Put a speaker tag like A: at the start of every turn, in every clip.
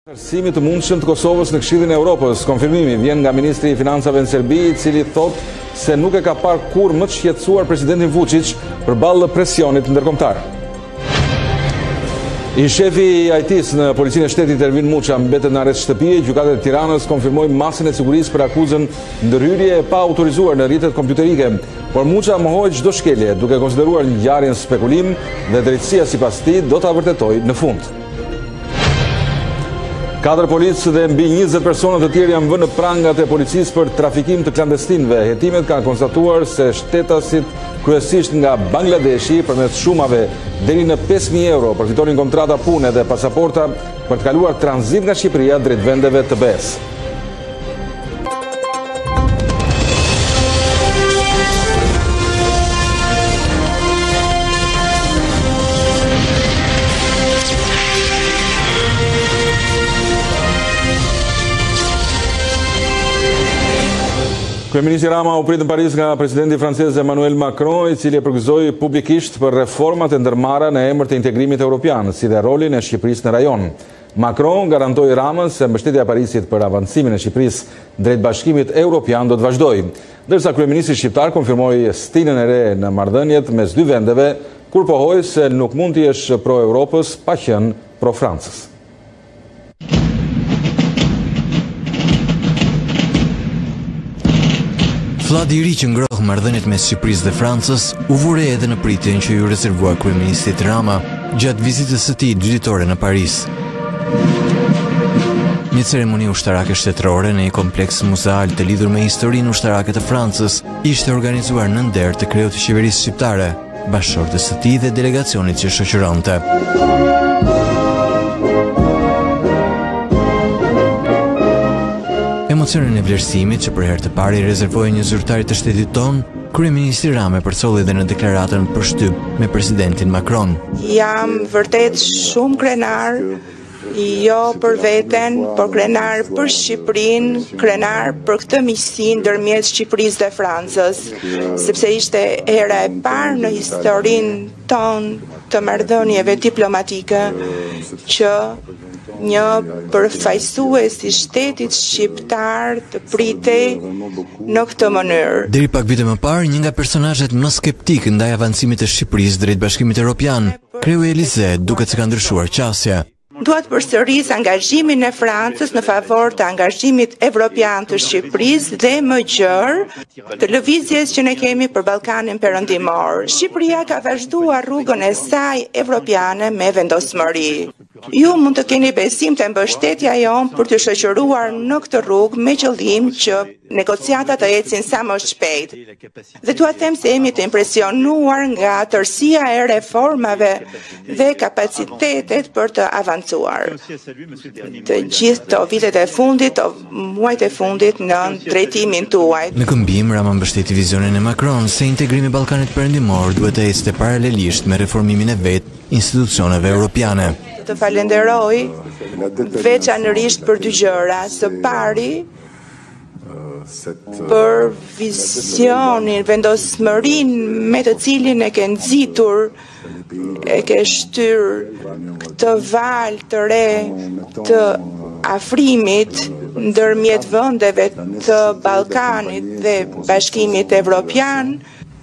A: Vlerësimi të mundshëm të Kosovës në Këshillin e Evropës. Konfirmimi vjen nga ministri i Financave në Serbi, i cili thotë se nuk e ka parë kurrë më të shqetësuar presidentin Vučić përballë presionit ndërkombëtar. I shefi i IT-s në Policinë e Shtetit Ervin Muça mbetet në arrest shtëpie. Gjykata e Tiranës konfirmoi masën e sigurisë për akuzën ndërhyrje e pa autorizuar në rrjetet kompjuterike, por Muça mohoi çdo shkelje, duke konsideruar ngjarjen spekulim dhe drejtësia sipas tij do ta vërtetojë në fund. 4 policë dhe mbi 20 persona të tjerë janë vënë në prangat e policisë për trafikim të klandestinëve. Hetimet kanë konstatuar se shtetasit kryesisht nga Bangladeshi përmes shumave deri në 5.000 euro përfitonin kontrata pune dhe pasaporta për të kaluar tranzit nga Shqipëria drejt vendeve të BE-s. Kryeministri Rama u prit në Paris nga presidenti francez Emmanuel Macron, i cili e përgëzoi publikisht për reformat e ndërmarra në emër të integrimit evropian, si dhe rolin e Shqipërisë në rajon. Macron garantoi Ramës se mbështetja e Parisit për avancimin e Shqipërisë drejt bashkimit evropian do të vazhdojë, ndërsa kryeministri shqiptar konfirmoi stilin e re në marrëdhëniet mes dy vendeve, kur pohoi se nuk mund të jesh pro Europës pa qenë pro Francës.
B: Fladi i ri që ngroh marrëdhëniet mes Shqipërisë dhe Francës u vure edhe në pritjen që ju rezervua kryeministrit Rama gjatë vizitës së tij ditore në Paris. Një ceremoni ushtarake shtetërore në një kompleks muzeal të lidhur me historinë ushtarake të Francës ishte organizuar në nder të kreut të qeverisë shqiptare, bashkëshortës së tij dhe delegacionit që shoqëronte. Emocionin e vlerësimit që për herë të parë i rezervoi një zyrtar të shtetit ton, kryeministri Rama përsolli dhe në deklaratën për shtyp me presidentin Macron.
C: Jam vërtet shumë krenar, jo për veten, por krenar për Shqipërinë, krenar për këtë miqësi ndërmjet Shqipërisë dhe Francës, sepse ishte hera e parë në historinë tonë të marrëdhënieve diplomatike që një përfaqësues i shtetit shqiptar të pritej në këtë mënyrë.
B: Deri pak vite më parë, një nga personazhet më skeptik ndaj avancimit të Shqipërisë drejt Bashkimit Evropian, kreu Elize, duket se ka ndryshuar qasja.
C: Dua të përsëris angazhimin e Francës në favor të angazhimit evropian të Shqipërisë dhe më gjerë të lëvizjes që ne kemi për Ballkanin Perëndimor. Shqipëria ka vazhduar rrugën e saj evropiane me vendosmëri. Ju mund të keni besim të mbështetja jon për të shoqëruar në këtë rrugë me qëllim që negociatat të ecin sa më shpejt. Dhe dua të them se jemi të impresionuar nga tërësia e reformave dhe kapacitetet për të avancuar. Të gjithë të vitet e fundit, të muajt e fundit në drejtimin tuaj.
B: Në këmbim, Rama mbështeti vizionin e Macron se integrimi Ballkanit Perëndimor duhet të ecte paralelisht me reformimin e vet institucioneve europiane.
C: Të falenderoj veçanërisht për dy gjëra. Së pari, për vizionin, vendosmërinë me të cilin e ke nxitur, e ke shtyr këtë valë të re të afrimit ndërmjet vendeve të Ballkanit dhe Bashkimit Evropian,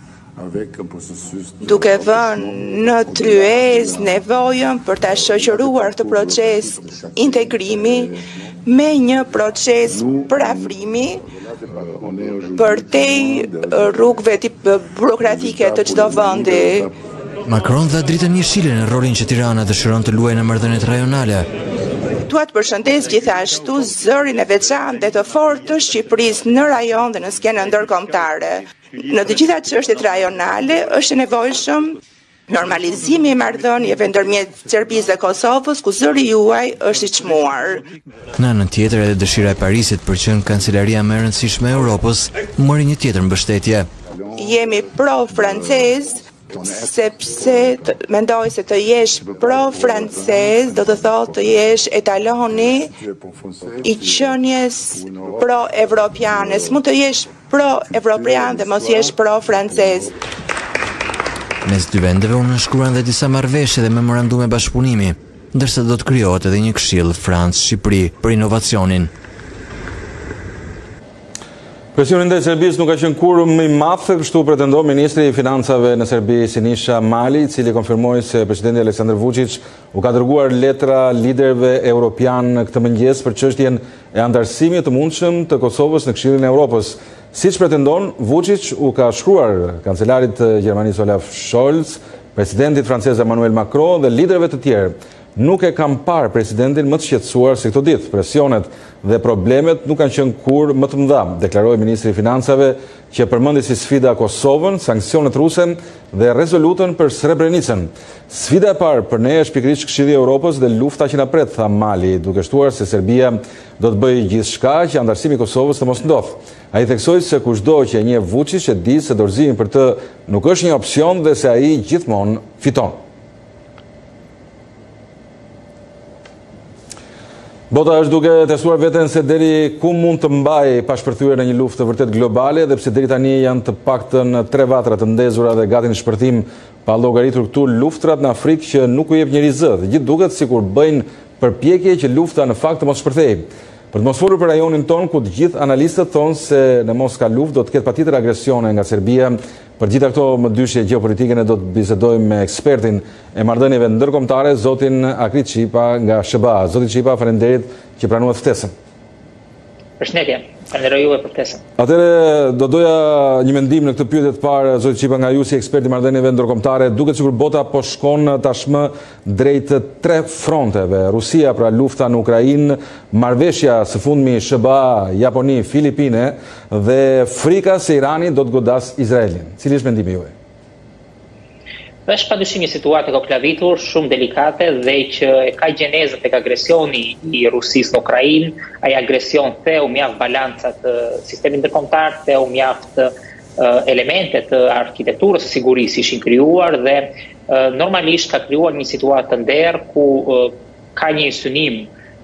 C: duke vënë në tryezë nevojën për ta shoqëruar këtë proces integrimi me një proces përafrimi përtej rrugëve burokratike të çdo vendi.
B: Macron dha dritën jeshile në rolin që Tirana dëshiron të luajë në marrëdhëniet rajonale.
C: Dua të përshëndes gjithashtu zërin e veçantë dhe të fortë të Shqipërisë në rajon dhe në skenën ndërkombëtare. Në të gjitha çështjet rajonale është nevojshëm normalizimi i marrëdhënieve ndërmjet Serbisë dhe Kosovës, ku zëri juaj është i çmuar.
B: Në anën tjetër, edhe dëshira e Parisit për qenë kancelaria më e rëndësishme e Europës mori një tjetër mbështetje.
C: Jemi pro-francez, sepse mendoj se të jesh pro-francez do të thotë të jesh etaloni i qenies pro-evropiane. Mund të jesh pro-evropian dhe mos jesh pro-francez.
B: Mes dy vendeve u nënshkruan dhe disa marrëveshje dhe memorandume bashkëpunimi. ndërsa do të krijohet edhe një këshill Francë-Shqipëri për inovacionin.
A: Presioni ndaj Serbisë nuk ka qenë kurrë më i madh, kështu pretendon ministri i financave në Serbi Siniša Mali, i cili konfirmoi se presidenti Aleksandar Vučić u ka dërguar letra liderëve europian këtë mëngjes për çështjen e antarësimit të mundshëm të Kosovës në Këshillin e Evropës. Siç pretendon, Vučić u ka shkruar kancelarit të Gjermanisë Olaf Scholz, presidentit francez Emmanuel Macron dhe liderëve të tjerë. Nuk e kam parë presidentin më të shqetësuar si këto ditë. Presionet dhe problemet nuk kanë qenë kurrë më të mëdha, deklaroi ministri i financave, që përmendi si sfida Kosovën, sanksionet ruse dhe rezolutën për Srebrenicën. Sfida e parë për ne është pikërisht Këshilli i Evropës dhe lufta që na pret, tha Mali, duke shtuar se Serbia do të bëjë gjithçka që antarësimi i Kosovës të mos ndodhë. Ai theksoi se kushdo që e njeh Vučić e di se dorëzimi për të nuk është një opsion dhe se ai gjithmonë fiton. Bota është duke testuar veten se deri ku mund të mbajë pa shpërthyer në një luftë të vërtet globale, dhe pse deri tani janë të paktën 3 vatra të ndezura dhe gati në shpërthim, pa llogaritur këtu luftrat në Afrikë që nuk u jep njëri zë. Dhe gjithë duket sikur bëjnë përpjekje që lufta në fakt të mos shpërthejë. Për të mos folur për rajonin ton, ku të gjithë analistët thonë se në mos ka luftë, do të ketë patjetër agresione nga Serbia. Për gjitha këto mëdyrshje gjeopolitike ne do të bisedojmë me ekspertin e marrëdhënieve ndërkombëtare, zotin Akrit Çipa nga SHBA. Zoti Çipa, faleminderit që pranuat ftesën.
D: Përshëndetje, falenderoj juve për ftesën.
A: Atëherë do doja një mendim në këtë pyetje të parë, zoti Çipa, nga ju si ekspert i marrëdhënieve ndërkombëtare. Duket sikur bota po shkon tashmë drejt 3 fronteve: Rusia, pra lufta në Ukrainë, marrëveshja së fundmi SHBA, Japoni, Filipine dhe frika se Irani do të godas Izraelin. Cili është mendimi juaj?
D: Është padyshim një situatë koklavitur, shumë delikate dhe që ka gjenezën tek agresioni i Rusisë në Ukrainë. Ai agresion theu mjaft balanca të sistemit ndërkombëtar, theu mjaft elemente të arkitekturës së sigurisë ishin krijuar dhe normalisht ka krijuar një situatë të nderë ku ka një synim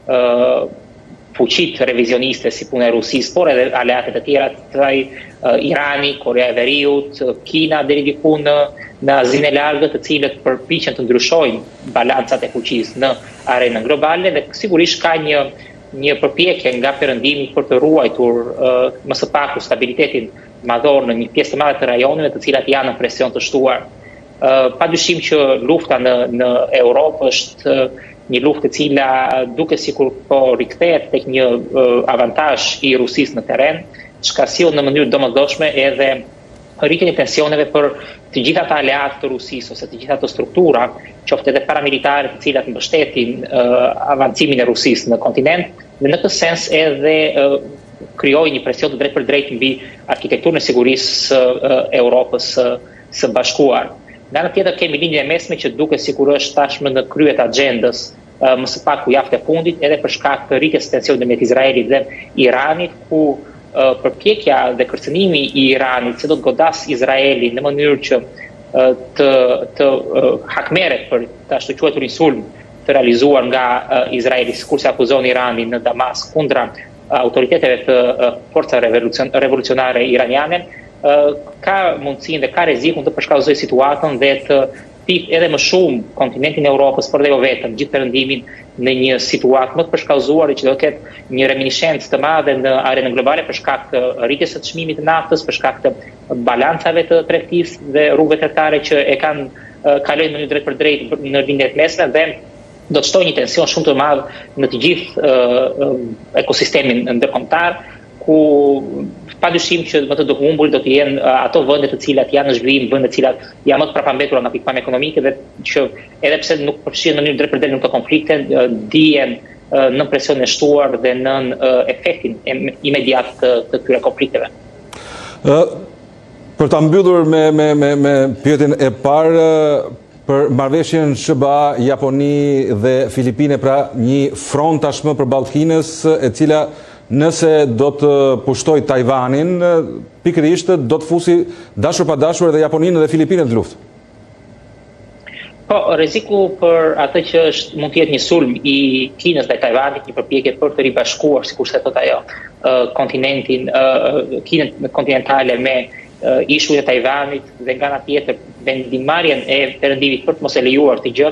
D: fuqit revizioniste si puna e Rusisë, por edhe aleatet e tjera të Irani, Korea e Veriut, Kina deri diku në Azinë e Largët, të cilët përpiqen të ndryshojnë balancat e fuqisë në arenën globale dhe sigurisht ka një përpjekje nga Perëndimi për të ruajtur më së paku stabilitetin madhor në një pjesë të madhe të rajoneve të cilat janë në presion të shtuar. Padyshim që lufta në Europë është një luftë e cila duke sikur po rikthehet tek një avantazh i Rusisë në terren, çka sill në mënyrë domosdoshme edhe rritjen e tensioneve për të gjitha ata aleatë të Rusisë ose të gjitha ato struktura, qoftë edhe paramilitare, të cilat mbështetin avancimin e Rusisë në kontinent, dhe në këtë sens edhe krijoi një presion të drejtpërdrejtë mbi arkitekturën e sigurisë së Europës së Bashkuar. Nga ana tjetër kemi linjën e mesme që duket sikur është tashmë në krye të agjendës më së paku javë e fundit, edhe për shkak të rritjes së tensionit mes Izraelit dhe Iranit, ku përpjekja dhe kërcënimi i Iranit se do të godas Izraelin në mënyrë që të hakmeret për të ashtu quajturin sulm të realizuar nga Izraeli, sikurse akuzon Iranin në Damas kundra autoriteteve të forcave revolucionare iraniane, ka mundësinë dhe ka rrezikun të përshkallëzojë situatën dhe të thith edhe më shumë kontinentin e Europës, por dhe jo vetëm, gjithë perëndimin në një situatë më të përshkallëzuar që do të ketë një reminiscencë të madhe në arenën globale për shkak të rritjes së çmimit të naftës, për shkak të balancave të tregtisë dhe rrugëve tregtare që e kanë kalojnë në mënyrë drejtpërdrejtë në linjat mesme dhe do të shtojë një tension shumë të madh në të gjithë ekosistemin ndërkombëtar, ku padyshim që më të humbur do të jenë ato vende të cilat janë në zhvillim, vende të cilat janë më të prapambetura nga pikpamja ekonomike dhe që edhe pse nuk përfshihen në mënyrë drejtpërdrejtë në këto konflikte, dihen në presionin e shtuar dhe në efektin imediat të këtyre konflikteve.
A: Për ta mbyllur me pyetjen e parë për marrëveshjen SHBA, Japoni dhe Filipine, pra një front tashmë përballë Kinës, e cila nëse do të pushtoj Tajvanin, pikërisht do të fusi dashur pa dashur edhe Japoninë dhe Filipinët në luftë.
D: Po, rreziku për atë që mund të jetë një sulm i Kinës ndaj Tajvanit, një përpjekje për të ribashkuar, sikurse thot ajo, kontinentin, Kinën kontinentale me ishujt e Tajvanit dhe nga ana tjetër vendimarrjen e Perëndimit për të mos e lejuar të gjë,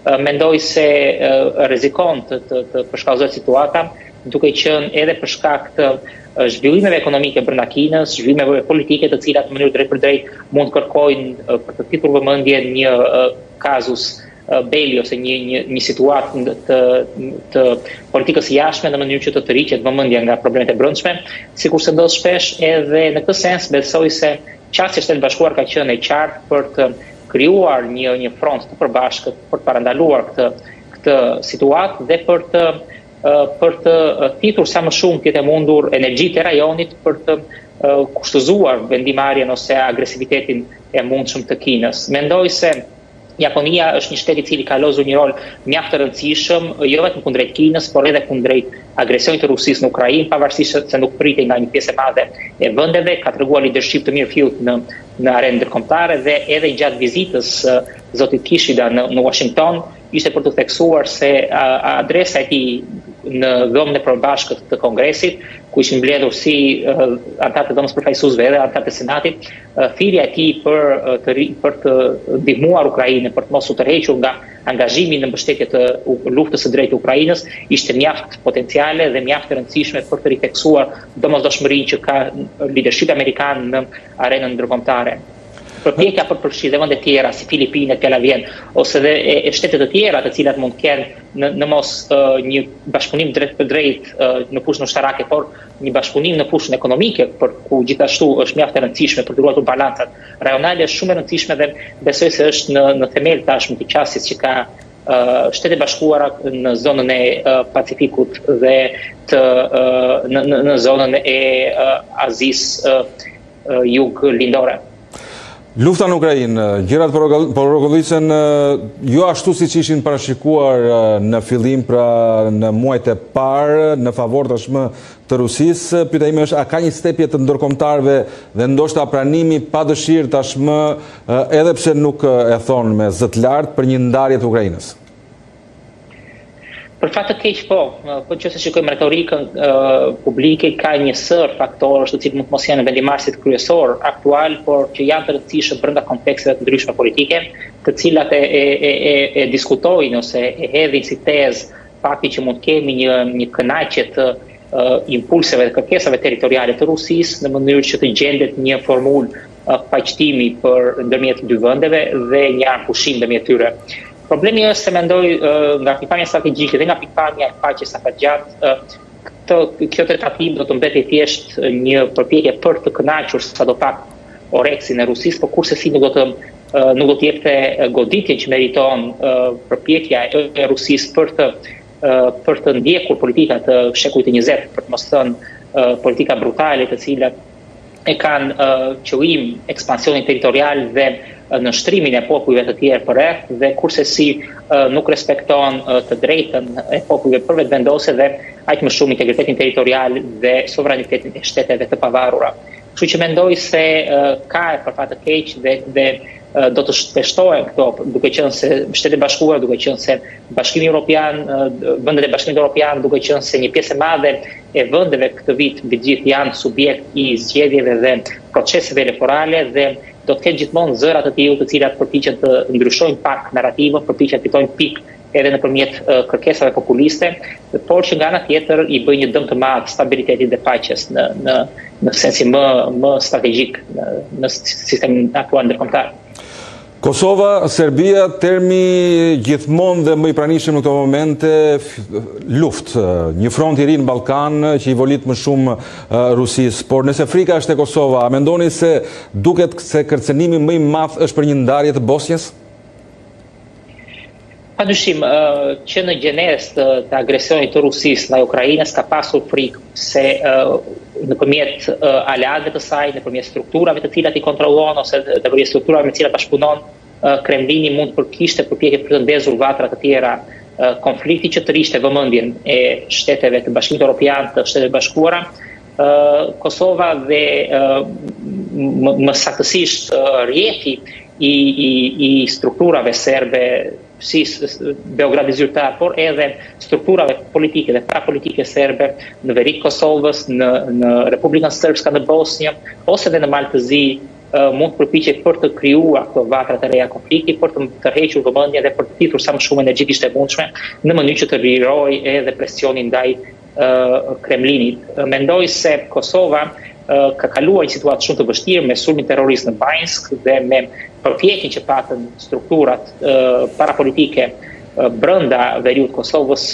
D: mendoj se rrezikon të përshkallëzohet situata, duke qenë edhe për shkak të zhvillimeve ekonomike brenda Kinës, zhvillimeve politike të cilat në mënyrë drejt për drejt mund kërkojnë për të fitur vëmendje një casus belli ose një situatë të politikës jashtme në mënyrë që të tërhiqet vëmendja nga problemet e brendshme, sikurse ndodh shpesh edhe në këtë sens besoj se qasja e Shtetit Bashkuar ka qenë e qartë për të krijuar një front të përbashkët për të parandaluar këtë situatë dhe për të fitur sa më shumë të mundur energjitë e rajonit për të kushtëzuar vendimarrjen ose agresivitetin e mundshëm të Kinës. Mendoj se Japonia është një shtet I cili ka lozur një rol mjaft të rëndësishëm, jo vetëm kundrejt Kinës, por edhe kundrejt agresionit të Rusisë në Ukrainë, pavarësisht se nuk pritej nga një pjesë e madhe e vendeve, ka treguar leadership të mirëfillt në arenë ndërkombëtare dhe edhe gjatë vizitës zotit Kishida në Washington ishte për të theksuar se adresa e tij në dhomën e përbashkët të Kongresit, ku ishin mbledhur si anëtarë të dhomës përfaqësuesve edhe anëtarë të Senatit, thirrja e tij për të ndihmuar Ukrainën, për të mos u tërhequr nga angazhimi në mbështetje të luftës së drejtë të Ukrainës, ishte mjaft potenciale dhe mjaft e rëndësishme për të ritheksuar domosdoshmërinë që ka leadershipi amerikan në arenën ndërkombëtare. Përpjekja për përfshi dhe vende tjera si Filipinet, Kelavien ose dhe shtete të tjera të cilat mund të kenë në mos një bashkëpunim drejt për drejt në fushën ushtarake, por një bashkëpunim në fushën ekonomike, për ku gjithashtu është mjaft e rëndësishme për të ruajtur balancat rajonale, është shumë e rëndësishme dhe besoj se është në themel tashmë të qasjes që ka Shtetet Bashkuara në zonën e Pacifikut dhe në zonën e Azisë jug-lindore.
A: Lufta në Ukrainë, gjërat porogullicen jo ashtu siç ishin parashikuar në fillim, pra në muajt e parë në favor tashmë të Rusisë. Pyetja ime është, a ka një stepje të ndërkombëtarëve dhe ndoshta pranimi pa dëshirë tashmë, edhe pse nuk e thon me zë të lartë, për një ndarje të Ukrainës?
D: Për fat të keq po nëse shikojmë retorikën publike, ka një sër faktorësh të cilët mund të mos janë vendimarrësit kryesor aktual, por që janë të rëndësishëm brenda konteksteve të ndryshme politike, të cilat e diskutojnë ose e hedhin si tezë fakti që mund të kemi një kënaqje të impulseve dhe kërkesave territoriale të Rusisë në mënyrë që të gjendet një formulë paqëtimi ndërmjet dy vendeve dhe një arpushim ndërmjet tyre. Problemi është se mendoj nga pikpamja strategjike dhe nga pikpamja e paqes afatgjatë, kjo tentativë do të mbetet thjesht një përpjekje për të kënaqur sadopak oreksin e Rusisë, por kurse si nuk do të jepte goditjen që meriton përpjekja e Rusisë për të ndjekur politika të shekullit të 20, për të mos thënë politika brutale të cilat e kanë qëllim ekspansionin territorial dhe në shtrimin e popujve të tjerë përreth, dhe kurse si nuk respekton të drejtën e popujve për vetëvendosje dhe aq më shumë integritetin territorial dhe sovranitetin e shteteve të pavarura. Kështu që mendoj se ka për fat të keq dhe do të shpeshtohen këto, duke qenë se Shtetet Bashkuara, duke qenë se Bashkimi Evropian, vendet e Bashkimit Evropian, duke qenë se një pjesë e madhe e vendeve këtë vit mbi gjithë janë subjekt I zgjedhjeve dhe proceseve elektorale, dhe do të ketë gjithmonë zëra të tillë të cilat përpiqen të ndryshojnë pak narrativën, përpiqen të fitojnë pikë edhe nëpërmjet kërkesave populiste, por që nga ana tjetër I bëjnë një dëm të madh stabilitetit dhe paqes në sensin më strategjik në sistemin aktual ndërkombëtar.
A: Kosova, Serbia, termi gjithmonë dhe më I pranishëm në këto momente, luftë, një front I ri në Ballkan që I volit më shumë Rusisë, por nëse frika është e Kosova, a mendoni se duket se kërcënimi më I madh është për një ndarje të Bosnjës?
D: Padyshim që në gjenezë të agresionit të Rusisë ndaj Ukrainës ka pasur frikë se nëpërmjet aleatëve të saj, nëpërmjet strukturave të cilat I kontrollon ose nëpërmjet strukturave me të cilat bashkëpunon, Kremlini mund të përkishte përpjekje për të ndezur vatra të tjera konflikti që të rishte vëmendjen e shteteve të Bashkimit Evropian, të Shteteve Bashkuara. Kosova dhe më saktësisht rjethi I strukturave serbe si Beogradi zyrtar, por edhe strukturave politike dhe prapolitike serbe në veri Kosovës, në Republikën Srpska në Bosnjë, ose dhe në Maltëzi mund të përpiqet për të krijuar këto vatra të reja konflikti, për të tërhequr vëmendjen dhe për të thithur sa më shumë energji të mundshme në mënyrë që të lirojë edhe presionin ndaj Kremlinit. Mendoj se Kosova ka kaluar një situatë shumë të vështirë me sulmin terrorist në Bajnsk dhe me përpjekjen që patën strukturat parapolitike brenda veriut Kosovës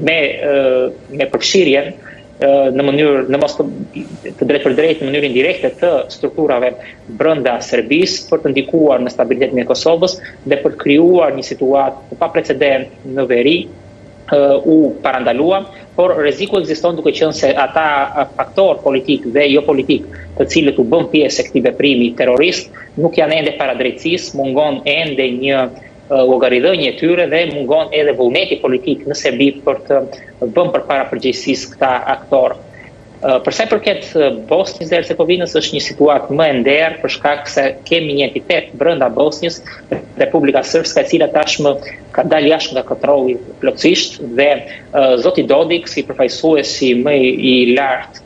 D: me përfshirjen në mënyrë në mos të drejtë për drejtë në mënyrë indirekte të strukturave brenda Serbisë për të ndikuar në stabilitetin e Kosovës dhe për të krijuar një situatë pa precedent në veri u parandalua, por rreziku ekziston duke qenë se ata faktor politik dhe jo politik të cilët u bën pjesë e këtij veprimi terrorist nuk janë ende para drejtësisë, mungon ende një llogaridhënie e tyre dhe mungon edhe vullneti politik në Serbi për të bën përpara përgjegjësisë këta aktor. Për sa i përket Bosnjës dhe Hercegovinës është një situatë më e nderë për shkak se kemi një entitet brenda Bosnjës, Republika Srpska, e cila tashmë ka dalë jashtë nga kontrolli plotësisht dhe zoti Dodik, si përfaqësuesi më i lartë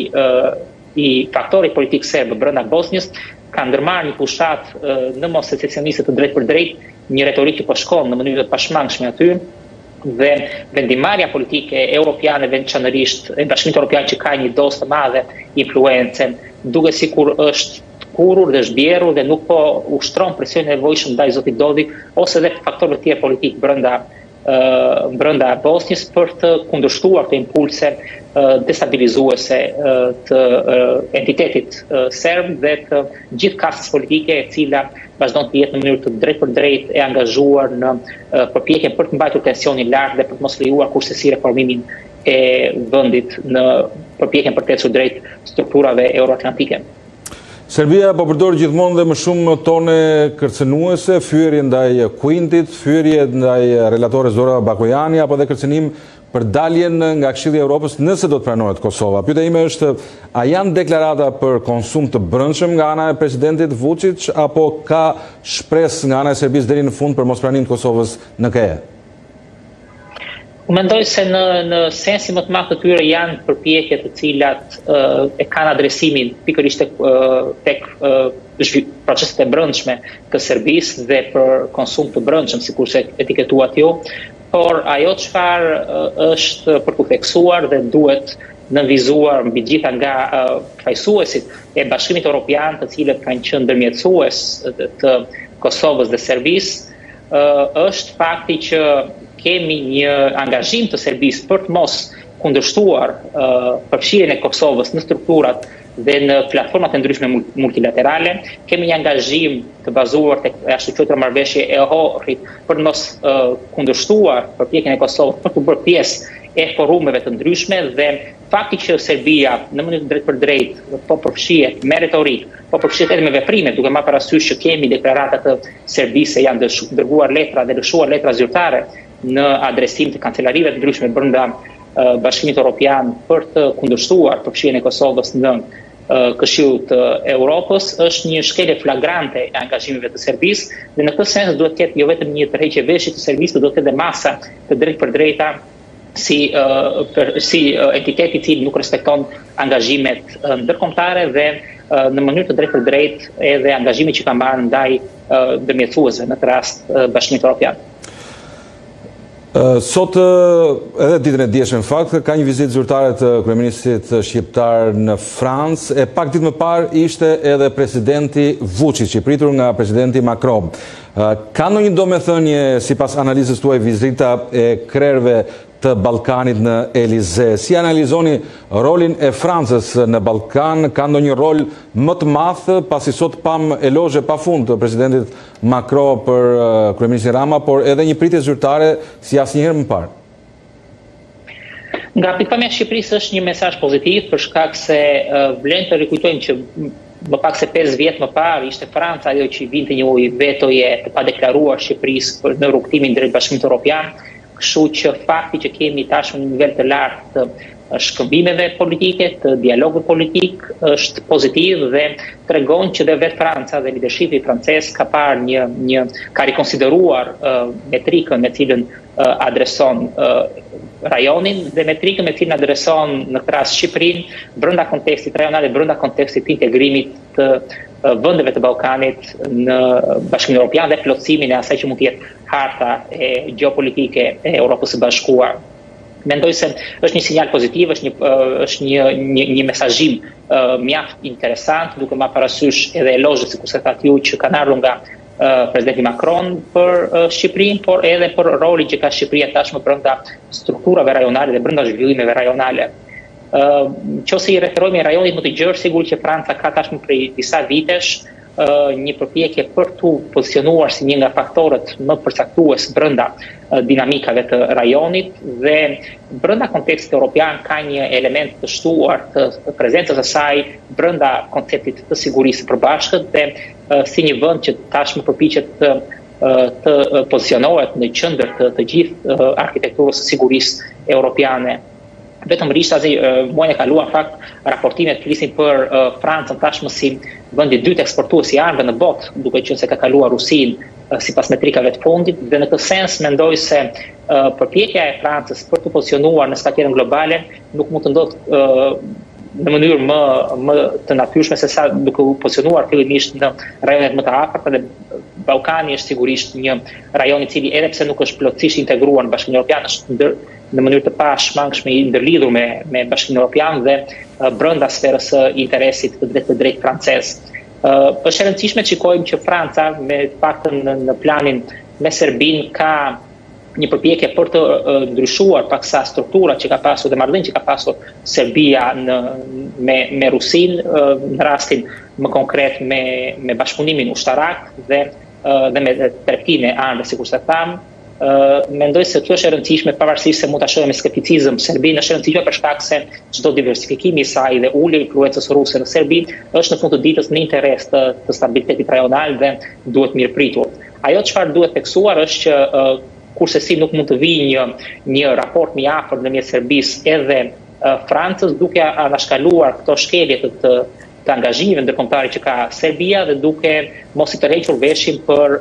D: i faktorit politik serb brenda Bosnjës, ka ndërmarrë një pushat në mos secesioniste të drejtë për drejtë, një retorikë që po shkon në mënyrë të pashmangshme aty dhe vendimarrja politike europiane veçanërisht e Bashkimit Evropian që ka një dosë të madhe influencën, duket sikur është kurur dhe zhbjerur dhe nuk po ushtron presionin e nevojshëm ndaj zotit Dodik ose edhe faktorëve të tjerë politik brenda Bosnjës për të kundërshtuar të impulse destabilizuese të entitetit serb dhe të gjithë kastës politike e cila vazhdon të jetë në mënyrë të drejtë për drejtë e angazhuar në përpjekjen për të mbajtur tensionin lart dhe për të mos lejuar kurrësi reformimin e vendit në përpjekjen për të ecur drejt strukturave euroatlantike.
A: Serbia po përdor gjithmonë dhe më shumë tone kërcënuese, fyerje ndaj Kuintit, fyerje ndaj relatores Zora Bakojani apo dhe kërcënim për daljen nga Këshilli i Evropës nëse do të pranohet Kosova. Pyetja ime është, a janë deklarata për konsum të brendshëm nga ana e presidentit Vučić apo ka shpresë nga ana e Serbisë deri në fund për mospranimin e Kosovës në KE?
D: Mendoj se në sensin më të madh të tyre janë përpjekje të cilat e kanë adresimin pikërisht tek proceset e brendshme të Serbisë dhe për konsum të brendshëm, sikurse etiketuat ju, por ajo çfarë është për të theksuar dhe duhet nënvizuar mbi gjitha nga fajsuesit e Bashkimit Evropian, të cilët kanë qenë ndërmjetësues të Kosovës dhe Serbisë, është fakti që kemi një angazhim të Serbisë për të mos kundërshtuar përfshirjen e Kosovës në strukturat dhe në platformat e ndryshme multilaterale, kemi një angazhim të bazuar tek ashtu quajtura marrëveshje e Ohridit për të mos kundërshtuar përpjekjen e Kosovës për të bërë pjesë e forumeve të ndryshme dhe fakti që Serbia në mënyrë drejt për drejt po përfshihet me retorik, po përfshihet edhe me veprime, duke marrë parasysh që kemi deklarata të Serbisë se janë dërguar letra dhe lëshuar letra zyrtare në adresim të kancelarive të ndryshme brenda Bashkimit Evropian për të kundërshtuar përfshirjen e Kosovës në Këshilli të Evropës, është një shkelje flagrante e angazhimeve të Serbisë dhe në këtë sens duhet të ketë jo vetëm një tërheqje veshje të Serbisë, por duhet të ketë masa të drejtë për drejta si entiteti i cili nuk respekton angazhimet ndërkombëtare dhe në mënyrë të drejtë për drejtë edhe angazhimet që ka marrë ndaj ndërmjetësuesve në këtë rast Bashkimit Evropian.
A: Sot, edhe ditën e dieshme në fakt, ka një vizitë zyrtare të kryeministit shqiptar në Francë, e pak ditë më parë ishte edhe presidenti Vučić, i pritur nga presidenti Macron. Ka ndonjë domethënie sipas analizës tuaj vizita e krerëve të Ballkanit në Elize? Si analizoni rolin e Francës në Ballkan? Ka ndonjë rol më të madh, pasi sot pam elozhe pafund të presidentit Macron për kryeministin Rama, por edhe një pritje zyrtare si asnjëherë më parë?
D: Nga pikpamja e Shqipërisë është një mesazh pozitiv për shkak se vlen të rikujtojmë që më pak se 5 vjet më parë ishte Franca ajo që vinte një vetoje të padeklaruar Shqipërisë në rrugtimin drejt Bashkimit Evropian. Kështu që fakti që kemi tashmë një nivel të lartë të shkëmbimeve politike, të dialogut politik është pozitiv dhe tregon që dhe vetë Franca dhe leadershipi francez ka parë ka rikonsideruar metrikën me cilën adreson rajonin dhe me trikën me cilën adreson në këtë rast Shqipërinë brenda kontekstit rajonal dhe brenda kontekstit të integrimit të vendeve të Ballkanit në Bashkimin Evropian dhe plotësimin e asaj që mund të jetë harta e gjeopolitike e Europës së Bashkuar. Mendoj se është një sinjal pozitiv, është një mesazhim mjaft interesant, duke marrë parasysh edhe elozhet sikur se thatë ju që kanë ardhur nga presidenti Macron për Shqipërinë, por edhe për rolin që ka Shqipëria tashmë brenda strukturave rajonale dhe brenda zhvillimeve rajonale. Nëse i referohemi rajonit më të gjerë, sigurisht që Franca ka tashmë prej disa vitesh një përpjekje për të pozicionuar si një nga faktorët më përcaktues brenda dinamikave të rajonit dhe brenda kontekstit evropian ka një element të shtuar të prezencës së saj brenda konceptit të sigurisë së përbashkët dhe si një vend që tashmë përpiqet të pozicionohet në qendër të gjithë arkitekturës së sigurisë europiane. Vetëm rishtazi muajin e kaluar fakt raportimet flisin për Francën tashmë si vendi i dytë eksportues i armëve në botë, duke qenë se ka kaluar Rusinë sipas metrikave të fundit dhe në këtë sens mendoj se përpjekja e Francës për të pozicionuar në skatjerën globale nuk mund të ndodhë në mënyrë më të natyrshme se sa duke u pozicionuar fillimisht në rajonet më të afërta dhe Ballkani është sigurisht një rajon i cili edhe pse nuk është plotësisht integruar në Bashkimin Evropian është në mënyrë të pashmangshme i ndërlidhur me Bashkimin Evropian dhe brenda sferës së interesit të drejtë francez. Është e rëndësishme të shikojmë që Franca me paktën në planin me Serbinë ka një përpjekje për të ndryshuar paksa struktura që ka pasur dhe marrëdhënie që ka pasur Serbia me Rusinë në rastin më konkret me bashkëpunimin ushtarak dhe me tregtinë e armëve sikur se tham. Mendoj se kjo është e rëndësishme pavarësisht se mund ta shohim me skepticizëm Serbinë, është e rëndësishme për shkak se çdo diversifikimi i saj dhe ulja e influencës ruse në Serbi është në fund të ditës në interes të stabilitetit rajonal dhe duhet mirëpritur. Ajo çfarë duhet theksuar është që kurse si nuk mund të vijë një raport më i afërt ndërmjet Serbisë edhe Francës duke anashkaluar këto shkelje të angazhimeve ndërkombëtare që ka Serbia dhe duke mos i tërhequr veshin për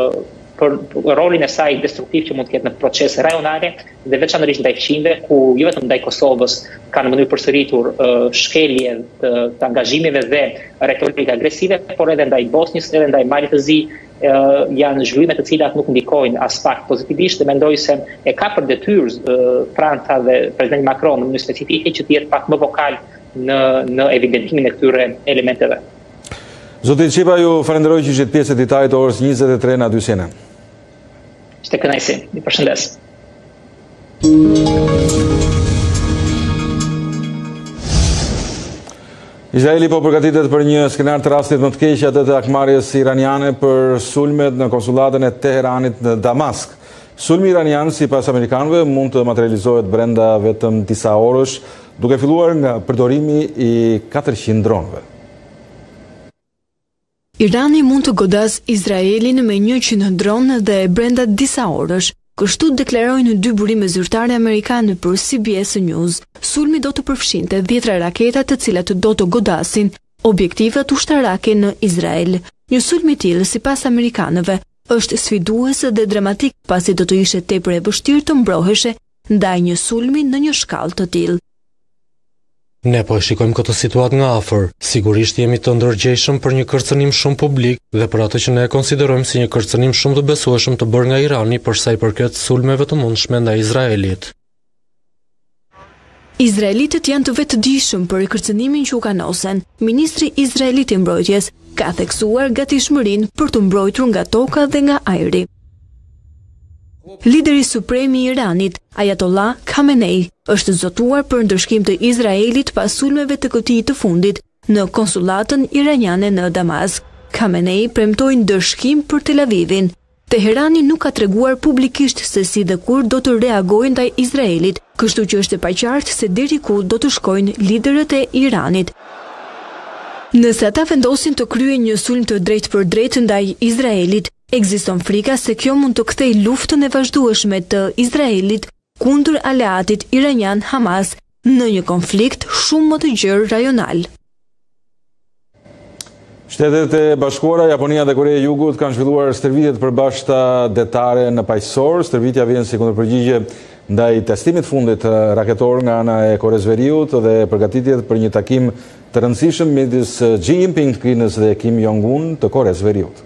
D: rolin e saj destruktiv që mund të ketë në procese rajonale dhe veçanërisht ndaj fqinjve, ku jo vetëm ndaj Kosovës ka në mënyrë përsëritur shkelje të angazhimeve dhe retorike agresive, por edhe ndaj Bosnjës, edhe ndaj Malit të Zi, janë zhvillime të cilat nuk ndikojnë as pak pozitivisht dhe mendoj se e ka për detyrë Franca dhe presidenti Macron në mënyrë specifike që të jetë pak më vokal në evidentimin e këtyre elementeve.
A: Zoti Qipa, ju falenderoj që ishit pjesë e ditajit orës 23 në 2 CNN.
D: Ishte kënaqësi. Ju përshëndes.
A: Izraeli po përgatitet për një skenar të rastit më të keq atë të hakmarrjes iraniane për sulmet në konsulatën e Teheranit në Damask. Sulmi iranian, sipas amerikanëve, mund të materializohet brenda vetëm disa orësh, duke filluar nga përdorimi i 400 dronëve.
E: Irani mund të godas Izraelin me 100 dronë dhe brenda disa orësh. Kështu deklarojnë 2 burime zyrtare amerikane për CBS News. Sulmi do të përfshinte 10 raketa të cilat do të godasin objektivat ushtarake në Izrael. Një sulm i tillë, sipas amerikanëve, është sfidues dhe dramatik pasi do të ishte tepër e vështirë të mbroheshe ndaj një sulmi në një shkallë të tillë.
F: Ne po e shikojmë këtë situatë nga afër. Sigurisht jemi të ndërgjegjshëm për një kërcënim shumë publik dhe për atë që ne e konsiderojmë si një kërcënim shumë të besueshëm të bërë nga Irani për sa i përket sulmeve të mundshme ndaj Izraelit.
E: Izraelitët janë të vetëdijshëm për kërcënimin që u kanosen. Ministri izraelit i mbrojtjes ka theksuar gatishmërinë për të mbrojtur nga toka dhe nga ajri. Lideri suprem i Iranit, Ayatollah Khamenei, është zotuar për ndërshkim të Izraelit pas sulmeve të këtij të fundit në konsulatën iraniane në Damask. Khamenei premtoi ndërshkim për Tel Avivin. Teherani nuk ka treguar publikisht se si dhe kur do të reagojë ndaj Izraelit, kështu që është e paqartë se deri ku do të shkojnë liderët e Iranit. Nëse ata vendosin të kryejnë një sulm të drejtë për drejtë ndaj Izraelit, ekziston frika se kjo mund të kthejë luftën e vazhdueshme të Izraelit kundër aleatit iranian Hamas në një konflikt shumë më të gjerë rajonal.
A: Shtetet e Bashkuara, Japonia dhe Korea e Jugut kanë zhvilluar stërvitje të përbashkëta detare në paqësor. Stërvitja vjen si kundërpërgjigje ndaj testimit fundit raketor nga ana e Koreas Veriut dhe përgatitjet për një takim të rëndësishëm midis Xi Jinping të Kinës dhe Kim Jong-un të Koreas Veriut.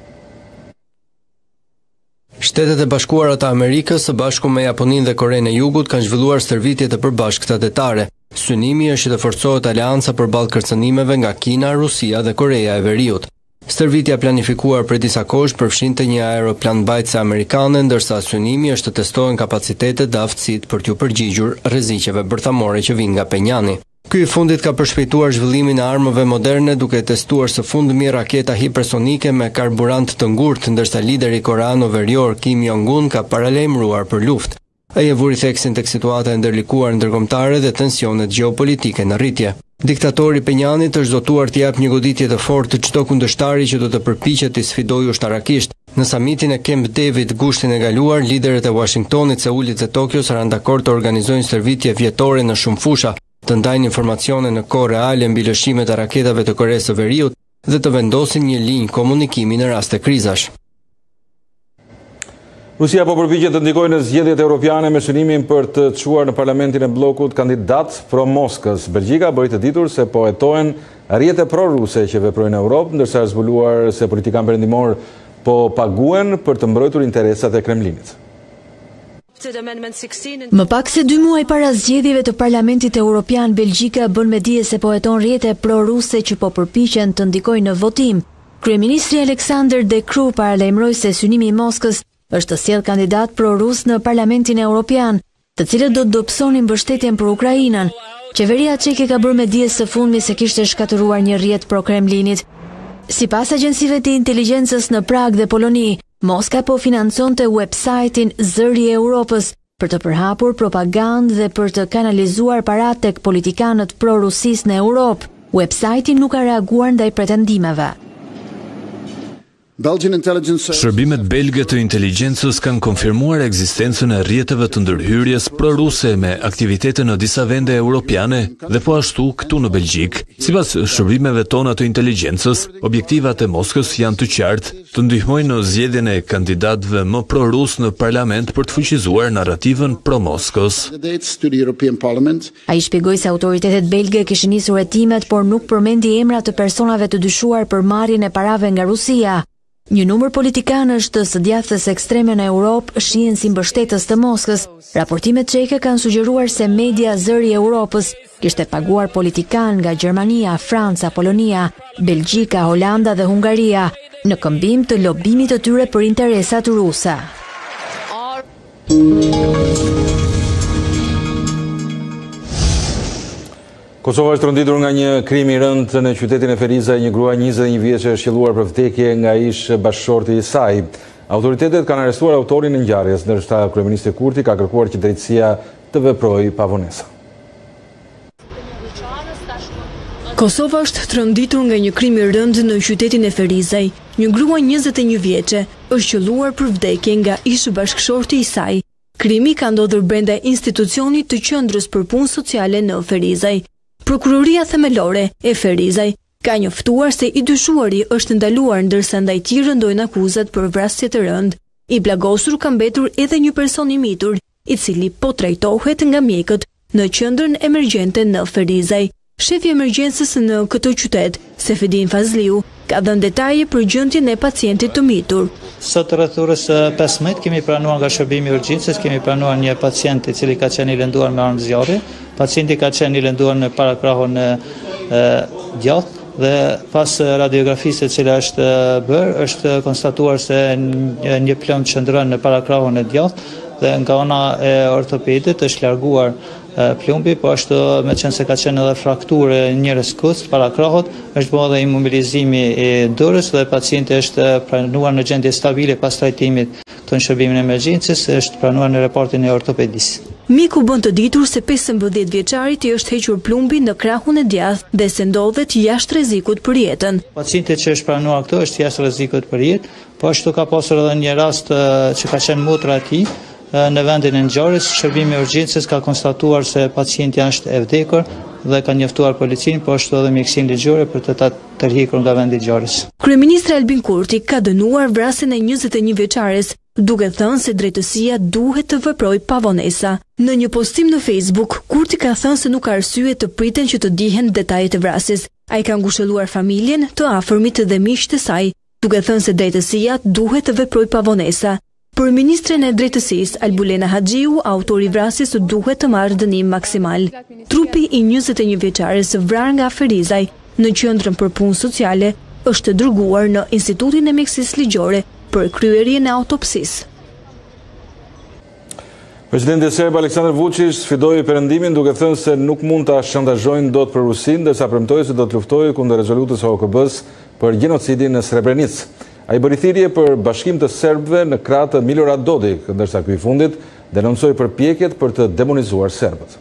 G: Shtetet e Bashkuara të Amerikës së bashku me Japoninë dhe Korenë e Jugut kanë zhvilluar stërvitje të përbashkëta detare. Synimi është të forcohet aleanca përballë kërcënimeve nga Kina, Rusia dhe Korea e Veriut. Stërvitja planifikuar për disa kohësh përfshinte një aeroplan mbajtëse amerikane, ndërsa synimi është të testohen kapacitetet dhe aftësitë për t'u përgjigjur rreziqeve bërthamore që vijnë nga Penjani. Ky i fundit ka përshpejtuar zhvillimin e armëve moderne duke testuar së fundmi raketa hipersonike me karburant të ngurtë, ndërsa lideri koreano-verior Kim Jong-un ka paralajmëruar për luftë. Ai e vuri theksin tek situata e ndërlikuar ndërkombëtare dhe tensionet gjeopolitike në rritje. Diktatori Penjanit është zotuar të japë një goditje të fortë të çdo kundërshtari që do të përpiqet të sfidojë ushtarakisht. Në samitin e Camp David gushtin e kaluar, liderët e Washingtonit, Seulit dhe Tokios ranë dakord të organizojnë stërvitje vjetore në shumë fusha, të ndajnë informacione në kohë reale mbi lëshimet e raketave të Koreas së Veriut dhe të vendosin një linjë komunikimi në raste krizash.
A: Rusia po përpiqet të ndikojë në zgjedhjet europiane me synimin për të çuar në parlamentin e bllokut kandidat pro-Moskës. Belgjika bëri të ditur se po hetohen rrjete pro-ruse që veprojnë në Europë, ndërsa është zbuluar se politikanë perëndimor po paguen për të mbrojtur interesat e Kremlinit.
E: Më pak se 2 muaj para zgjedhjeve të Parlamentit Evropian, Belgjika bën me dije se po heton rrjete pro-ruse që po përpiqen të ndikojnë në votim. Kryeministri Alexander De Croo paralajmëroi se synimi i Moskës është të sjellë kandidat pro-rus në Parlamentin Evropian, të cilët do të dobësonin mbështetjen për Ukrainën. Qeveria çeke ka bërë me dije së fundmi se kishte shkatëruar një rrjet pro-Kremlinit. Sipas agjencive të inteligjencës në Prag dhe Poloni, Moska po financonte websajtin Zëri i Europës për të përhapur propagandë dhe për të kanalizuar paratë tek politikanët pro-rusisë në Europë. Websajti nuk ka reaguar ndaj pretendimeve.
H: Shërbimet belge të inteligjencës kanë konfirmuar ekzistencën e rrjeteve të ndërhyrjes pro-ruse me aktivitete në disa vende europiane dhe po ashtu këtu në Belgjik. Sipas shërbimeve tona të inteligjencës, objektivat e Moskës janë të qartë, të ndihmojnë në zgjedhjen e kandidatëve më pro-rus në parlament për të fuqizuar narrativën pro-Moskës.
E: Ai shpjegoi se autoritetet belge kishin nisur hetimet, por nuk përmendi emra të personave të dyshuar për marrjen e parave nga Rusia. Një numër politikanësh të së djathtës ekstreme në Europë shihen si mbështetës të Moskës. Raportimet çeke kanë sugjeruar se media Zëri i Europës kishte paguar politikanë nga Gjermania, Franca, Polonia, Belgjika, Holanda dhe Hungaria në këmbim të lobimit të tyre për interesat ruse.
A: Kosova është rënditur nga një krim i rëndë në qytetin e Ferizaj, një grua 21 vjeçe është shqelluar për vdekje nga ish bashkëshorti i saj. Autoritetet kanë arrestuar autorin e ngjarjes, ndërsa kryeministri Kurti ka kërkuar që drejtësia të veprojë pa vonesa.
E: Kosova është rënditur nga një krim i rëndë në qytetin e Ferizaj. Një grua 21 vjeçe është shqelluar për vdekje nga ish bashkëshorti i saj. Krimi ka ndodhur brenda institucionit të qendrës për punë sociale në Ferizaj. Prokuroria themelore e Ferizaj ka njoftuar se i dyshuari është ndaluar, ndërsa ndaj tij rëndojnë akuzat për vrasje të rëndë. I plagosur ka mbetur edhe një person i mitur, i cili po trajtohet nga mjekët në qendrën emergjente në Ferizaj. Shefi i emergjencës në këtë qytet, Sefedin Fazliu, ka dhënë detaje për gjendjen e pacientit të mitur.
I: Sot rreth orës 15 kemi pranuar nga shërbimi i urgjencës, kemi pranuar një pacient i cili ka qenë i lënduar me armë zjarri. Pacienti ka qenë i lënduar në parakrahun djathtë dhe pas radiografisë e cila është bërë, është konstatuar se një plomb qëndron në parakrahun e djathtë dhe nga ana e ortopedit është larguar plumbi, po ashtu me qenë se ka qenë edhe frakturë njërës këst para krahut, është bërë edhe imobilizimi i dorës dhe pacienti është pranuar në gjendje stabile pas trajtimit këtu në shërbimin e emergjencës, është pranuar në repartin e ortopedisë.
E: Miku bën të ditur se 15 vjeçarit i është hequr plumbi në krahun e djathtë dhe se ndodhet jashtë rrezikut për jetën.
I: Pacienti që është pranuar këtu është jashtë rrezikut për jetë, po ashtu ka pasur edhe një rast që ka qenë motra e tij. Në vendin e ngjarjes, shërbimi i urgjencës ka konstatuar se pacienti është e vdekur dhe ka njoftuar policinë, po ashtu edhe mjekësinë ligjore për të tërhiqur nga vendi i ngjarjes.
E: Kryeministri Albin Kurti ka dënuar vrasjen e 21 vjeçares duke thënë se drejtësia duhet të veprojë pa vonesa. Në një postim në Facebook, Kurti ka thënë se nuk ka arsye të priten që të dihen detajet e vrasjes. Ai ka ngushëlluar familjen, të afërmit dhe miqtë e saj, duke thënë se drejtësia duhet të veprojë pa vonesa. Për ministren e drejtësisë Albulena Haxhiu, autori i vrasjes duhet të marrë dënim maksimal. Trupi i 21 vjeçares vrarë nga Ferizaj në qendrën për punë sociale është dërguar në Institutin e Mjekësisë Ligjore për kryerjen e autopsisë.
A: Presidenti serb Aleksandar Vučić sfidoi perëndimin duke thënë se nuk mund ta shantazhojnë dot për Rusinë, ndërsa premtoi se do të luftojë kundër rezolutës së OKB-s për gjenocidin në Srebrenicë. Ai bëri thirrje për bashkim të serbëve në krah të Milorad Dodik, ndërsa ky i fundit denoncoi përpjekjet për të demonizuar serbët.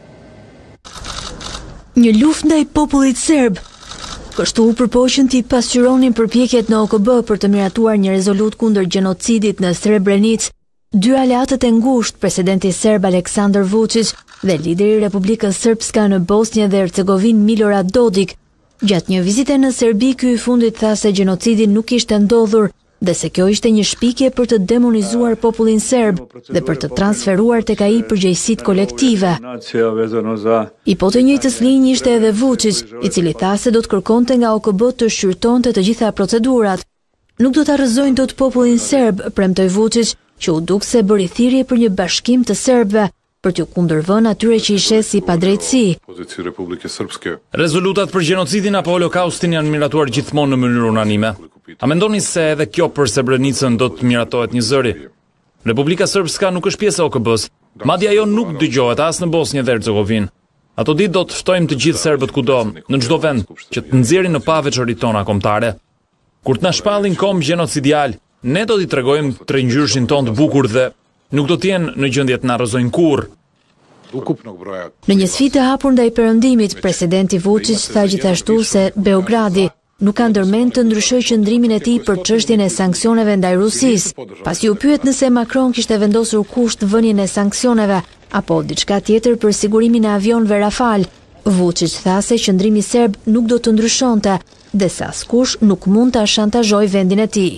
E: Një luftë ndaj popullit serb. Kështu u përpoqën të pasqyronin përpjekjet në OKB për të miratuar një rezolut kundër gjenocidit në Srebrenicë. Dy aleatët e ngushtë, presidenti serb Aleksandar Vučić dhe lideri i Republikës Srpska në Bosnjë dhe Hercegovinë Milorad Dodik. Gjatë një vizite në Serbi, ky i fundit tha se gjenocidi nuk ishte ndodhur dhe se kjo ishte një shpikje për të demonizuar popullin serb dhe për të transferuar tek ai përgjegjësitë kolektive. I po të njëjtës linjë ishte edhe Vučić, i cili tha se do të kërkonte nga OKB të shqyrtonte të gjitha procedurat. Nuk do ta rrëzojnë dot popullin serb, premtoi Vučić, që u duk se bëri thirrje për një bashkim të serbëve për t'u kundërvënë atyre që i sheh si padrejtësi.
J: Rezolutat për gjenocidin apo holokaustin janë miratuar gjithmonë në mënyrë unanime. A mendoni se edhe kjo për Srebrenicën do të miratohet një zëri? Republika Srpska nuk është pjesë e OKB-s, madje ajo nuk dëgjohet as në Bosnjë dhe Hercegovinë. Ato ditë do të ftojmë të gjithë serbët kudo, në çdo vend, që të nxjerrin në pa veçoritë tona kombëtare. Kur të na shpallin kom gjenocidial, ne do t'i tregojmë trengjyrshin ton të bukur dhe nuk do t'jenë në gjendje të na rrëzojnë kurrë.
E: Në një sfidë të hapur ndaj perëndimit, presidenti Vučić tha gjithashtu se Beogradi nuk ka ndërmend të ndryshojë qëndrimin e tij për çështjen e sanksioneve ndaj Rusisë. Pasi u pyet nëse Macron kishte vendosur kusht vënien e sanksioneve apo diçka tjetër për sigurimin e avionëve Rafale, Vučić tha se qëndrimi serb nuk do të ndryshonte dhe se askush nuk mund ta shantazhojë vendin e tij.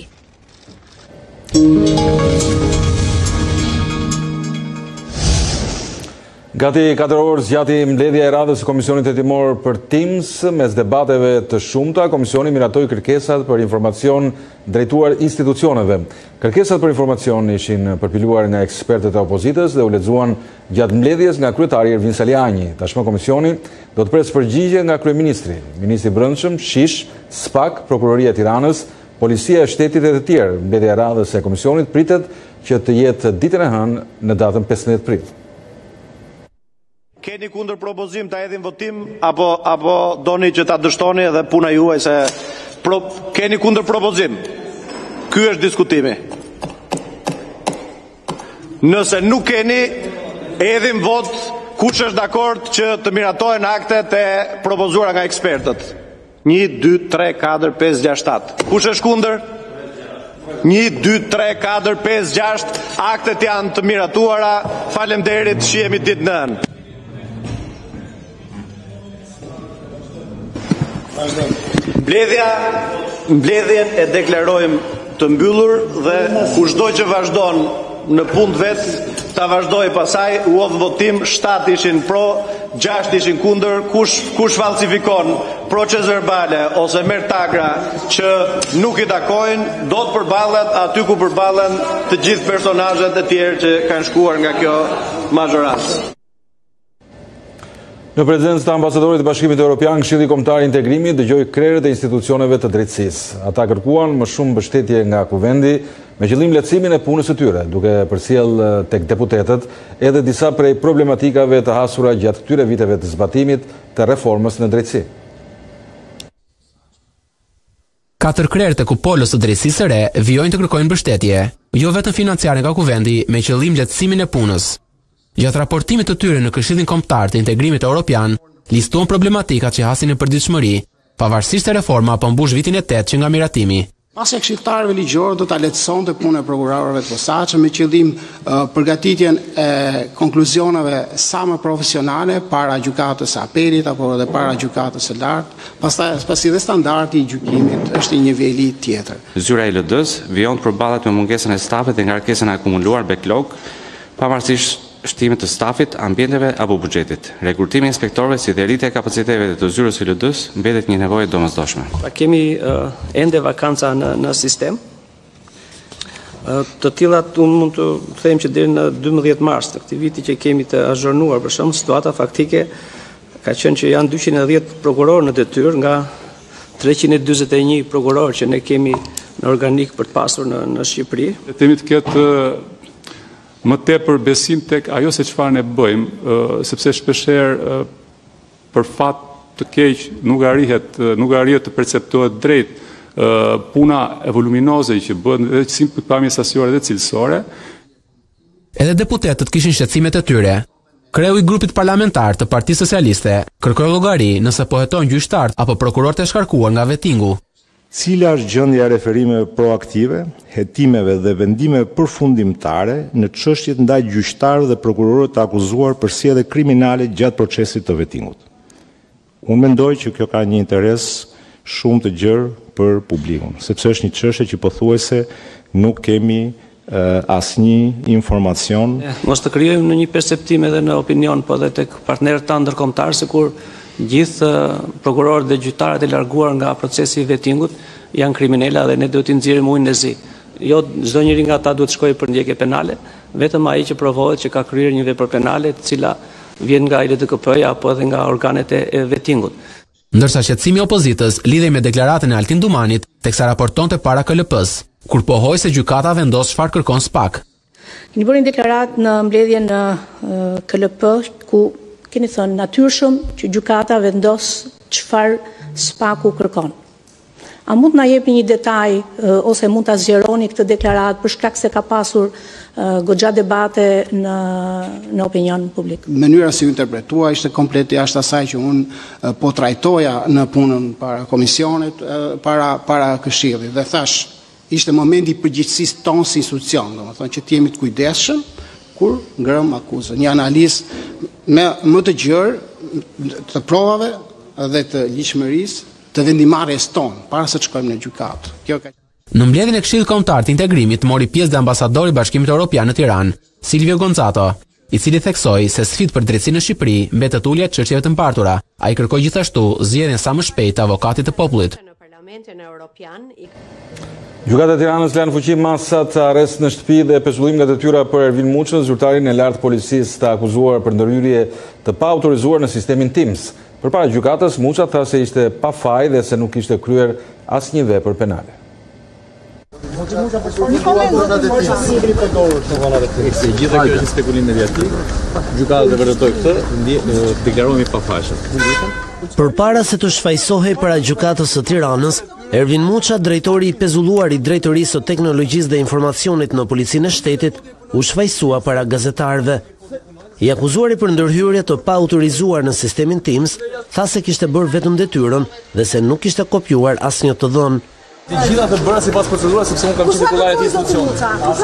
A: Gati 4 orë zgjati mbledhja e radhës së Komisionit Hetimor për TIMS. Mes debateve të shumta, komisioni miratoi kërkesat për informacion drejtuar institucioneve. Kërkesat për informacion ishin përpiluar nga ekspertët e opozitës dhe u lexuan gjatë mbledhjes nga kryetari Ervin Saliani. Tashmë komisioni do të presë përgjigje nga kryeministri, ministri i Brendshëm, Shish, SPAK, Prokuroria e Tiranës, Policia e Shtetit e të tjerë. Mbledhja e radhës së komisionit pritet që të jetë ditën e hënë në datën 15 prill.
K: Keni kundër propozim ta hedhin votim apo doni që ta dështoni edhe puna juaj se keni kundër propozim. Ky është diskutimi. Nëse nuk keni, hedhim vot kush është dakord që të miratohen aktet e propozuara nga ekspertët. 1, 2, 3, 4, 5, 6, 7. Kush është kundër? 1, 2, 3, 4, 5, 6. Aktet janë të miratuara. Faleminderit, shihemi ditën e hënë. Mbledhjen e deklarojmë të mbyllur dhe kushdo që vazhdon në punë vet ta vazhdoj pasaj. U hodh votim, 7 ishin pro, 6 ishin kundër. Kush falsifikon proces verbale ose merr takra që nuk i takojnë, do të përballet aty ku përballen të gjithë personazhet e tjerë që kanë shkuar nga kjo mazhorancë.
A: Në prezencë të ambasadorit të Bashkimit Evropian, Këshilli Kombëtar i Integrimit dëgjoi krerët e institucioneve të drejtësisë. Ata kërkuan më shumë mbështetje nga kuvendi me qëllim lehtësimin e punës së tyre, duke përcjellë tek deputetët edhe disa prej problematikave të hasura gjatë këtyre viteve të zbatimit të reformës në drejtësi.
L: 4 krerët e kupolës së drejtësisë së re vijojnë të kërkojnë mbështetje, jo vetëm financiare nga kuvendi me qëllim lehtësimin e punës. Gjatë raportimit të tyre në Këshillin Kombëtar të Integrimit Evropian, listuan problematikat që hasin në përditshmëri, pavarësisht se reforma po mbush vitin e 8 që nga miratimi.
M: Pasja këshilltarëve ligjorë do ta lehtësonte punën e prokurorëve të posaçëm me qëllim përgatitjen e konkluzioneve sa më profesionale para gjykatës së apelit apo edhe para gjykatës së lartë, pasi dhe standardi i gjykimit është i niveli tjetër.
N: Zyra e LD-s vijon përballet me mungesën e stafit dhe ngarkesën e akumuluar backlog, pavarësisht shtimit të stafit, ambienteve apo buxhetit. Rekrutimi i inspektorëve si dhe rritja e kapaciteteve të zyrës së LD-s mbetet një nevojë domosdoshme.
O: Kemi ende vakanca në sistem. Të tillat unë mund të them që deri në 12 mars të këtij viti që kemi të azhurnuar, për shembull, situata faktike ka qenë që janë 210 prokurorë në detyrë nga 341 prokurorë që ne kemi në organik për të pasur në Shqipëri.
P: Temi të ketë më tepër besim tek ajo se çfarë ne bëjmë, sepse shpeshherë për fat të keq nuk arrihet të perceptohet drejt puna e voluminoze që bëhet edhe si pikpamje sasiore dhe cilësore.
L: Edhe deputetët kishin shqetësimet e tyre. Kreu i grupit parlamentar të Partisë Socialiste kërkoi llogari nëse po heton gjyqtarët apo prokurorët e shkarkuar nga vetingu.
Q: Cila është gjendja e referimeve proaktive, hetimeve dhe vendimeve përfundimtare në çështjet ndaj gjyqtarëve dhe prokurorëve të akuzuar për sjellje kriminale gjatë procesit të vetingut. Unë mendoj që kjo ka një interes shumë të gjerë për publikun, sepse është një çështje që pothuajse nuk kemi asnjë informacion.
O: Mos të krijojmë në një perceptim edhe në opinion, po edhe tek partnerët tanë ndërkombëtar, sikur gjithë prokurorët dhe gjyqtarët e larguar nga procesi i vetingut janë kriminala dhe ne duhet t'i nxjerrim ujin e zi. Jo çdo njeri nga ata duhet të shkojë për ndjekje penale, vetëm ai që provohet që ka kryer një vepër penale, e cila vjen nga LDKP-ja apo edhe nga organet e vetingut.
L: Ndërsa shqetësimi i opozitës lidhej me deklaratën e Altin Dumanit, teksa raportonte para KLP-s, kur pohoi se gjykata vendos çfarë kërkon SPAK.
R: Keni bërë një deklaratë në mbledhjen në KLP ku keni thënë natyrshëm që gjykata vendos çfarë SPAK-u kërkon. A mund na jepni një detaj ose mund ta zgjeroni këtë deklaratë për shkak se ka pasur goxha debate në opinion publik?
M: Mënyra si u interpretua ishte komplet jashtë asaj që unë po trajtoja në punën para komisionit, para këshillit dhe thash ishte momenti i përgjegjësisë tonë si institucion, domethënë që të jemi të kujdesshëm kur ngrëm akuzën. Një analizë më të gjerë të provave dhe të ligjshmërisë të vendimarrjes tonë para se të shkojmë në gjykatë.
L: Në mbledhjen e Këshillit Kombëtar të Integrimit mori pjesë dhe ambasadori i Bashkimit Evropian në Tiranë, Silvio Gonzato, i cili theksoi se sfidë për drejtësinë në Shqipëri mbetet ulja e çështjeve të mpartura. Ai kërkoi gjithashtu zgjedhjen sa më shpejt të avokatit të popullit.
A: Gjykata e Tiranës lën fuqi masat arrest në shtëpi dhe pezullim nga detyra për Ervin Muçën, zyrtarin e lartë policisë të akuzuar për ndërhyrje të paautorizuar në sistemin TIMS. Përpara gjykatës, Muça tha se ishte pa faj dhe se nuk ishte kryer asnjë vepër penale.
S: Gjitha kjo është spekulim mediatik, gjykata e vërtetoi këtë, deklarohemi pafajshëm.
T: Përpara se të shfaqsohej para gjykatës së Tiranës, Ervin Muça, drejtori i pezulluar i Drejtorisë së Teknologjisë dhe Informacionit në Policinë e Shtetit, u shfaqsua para gazetarëve. I akuzuari për ndërhyrje të paautorizuar në sistemin TIMS, tha se kishte bërë vetëm detyrën dhe se nuk kishte kopjuar asnjë të dhënë.
S: Të gjitha të bëra sipas procedurës, sepse unë kam qenë titullari i institucionit.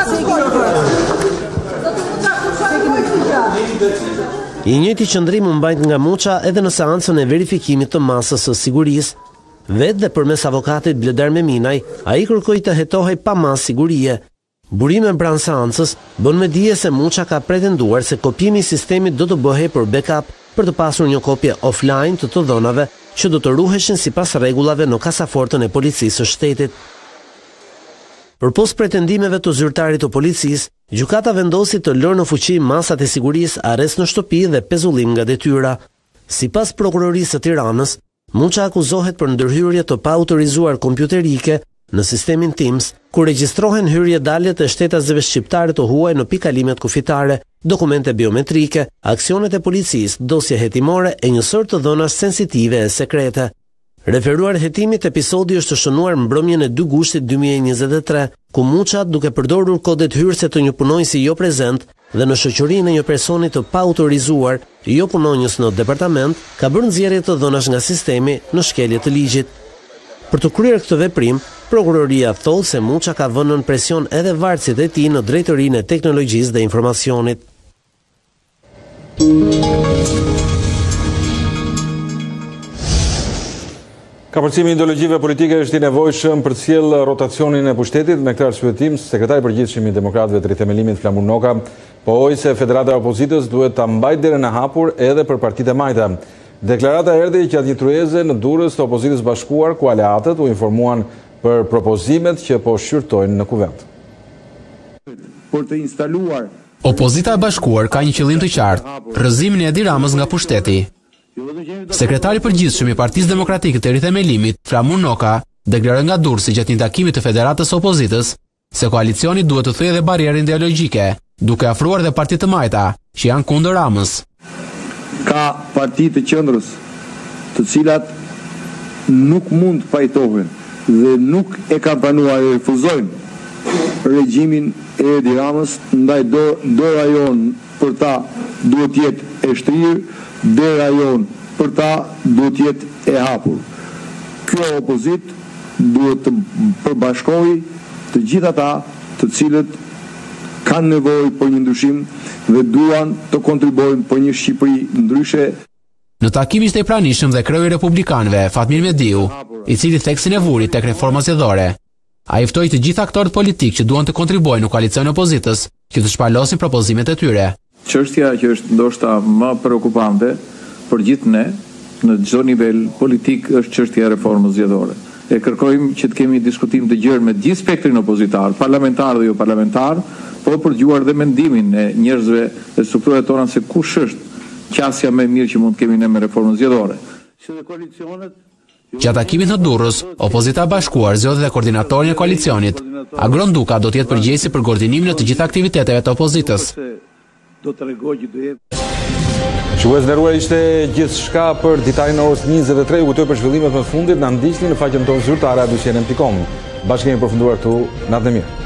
T: I njëjti qëndrim u mbajt nga Muça edhe në seancën e verifikimit të masës së sigurisë. Vetë dhe përmes avokatit Bledar Meminaj, ai kërkoi të hetohej pa masë sigurie. Burime pranë seancës bën me dije se Muça ka pretenduar se kopjimi i sistemit do të bëhej për backup për të pasur një kopje offline të dhënave që do të ruheshin sipas rregullave në kasafortën e policisë së shtetit. Përpos pretendimeve të zyrtarit të policisë, gjykata vendosi të lërë në fuqi masat e sigurisë, arrest në shtëpi dhe pezullim nga detyra. Sipas prokurorisë së Tiranës, Muça akuzohet për ndërhyrje të paautorizuar kompjuterike në sistemin TIMS, ku regjistrohen hyrje daljet e shtetasëve shqiptare të huaj në pikalimet kufitare, dokumente biometrike, aksionet e policisë, dosje hetimore e një sër të dhënash sensitive e sekrete. Referuar hetimit, episodi është shënuar mbrëmjen e 2 gushtit 2023, ku Muça, duke përdorur kodet hyrëse të një punonjësi jo prezent dhe në shoqërinë e një personi të paautorizuar, jo punonjës në departament, ka bërë nxjerrje të dhënash nga sistemi në shkelje të ligjit. Për të kryer këtë veprim, prokuroria thotë se Muça ka vënë në presion edhe varësit e tij në drejtorinë e teknologjisë dhe informacionit.
A: Kapërcimi i ideologjive politike është i nevojshëm për të sjellë rotacionin e pushtetit. Me këtë arsyetim, sekretari i përgjithshëm i Demokratëve të rithemelimit Flamur Noka pohoi se Federata e Opozitës duhet ta mbajë derën e hapur edhe për partitë e majta. Deklarata erdhi gjatë një tryeze në Durrës të Opozitës Bashkuar, ku aleatët u informuan për propozimet që po shqyrtojnë në kuvend.
U: Për të instaluar
L: Opozita e Bashkuar ka një qëllim të qartë: rrëzimin e Edi Ramës nga pushteti. Sekretari i përgjithshëm i Partisë Demokratike të Rithemelimit, Flamur Noka, deklaroi nga Durrësi gjatë një takimi të Federatës së Opozitës se koalicioni duhet të thyejë edhe barrierën ideologjike, duke afruar edhe partitë të majta që janë kundër Ramës.
U: Ka parti të qendrës, të cilat nuk mund të pajtohen dhe nuk e kanë pranuar e refuzojnë regjimin e Edi Ramës, ndaj do rajon për ta duhet jetë e shtrirë, dhe rajon për ta duhet jetë e hapur. Kjo opozit duhet të përbashkojë të gjithë ata të cilët kanë nevojë për një ndryshim dhe duan të kontribuojnë për një Shqipëri ndryshe.
L: Në takim ishte i pranishëm dhe kreu i Republikanëve, Fatmir Mediu, i cili theksin e vuri tek reforma zgjedhore. Ai ftoi të gjithë aktorët politikë që duan të kontribuojnë në koalicion e opozitës që të shpalosin propozimet e tyre.
U: Çështja që është ndoshta më preokupante për gjithë ne në çdo nivel politik është çështja e reformës zgjedhore. E kërkojmë që të kemi diskutim të gjerë me gjithë spektrin opozitar, parlamentar dhe jo parlamentar, por për dëgjuar dhe mendimin e njerëzve dhe strukturave tona se kush është qasja më e mirë që mund të kemi ne me reformën zgjedhore.
L: Gjatë takimit në Durrës, Opozita e Bashkuar zgjodhi dhe koordinatorin e koalicionit. Agron Duka do të jetë përgjegjësi për koordinimin e të gjitha aktiviteteve të opozitës.
A: Shikues nderuar, ishte gjithçka për ditarin e orës 23. Kujtoj për zhvillimet më të fundit, na ndiqni në faqen tonë zyrtare abcnn.com. Bashkë kemi përfunduar këtu, natën e mirë.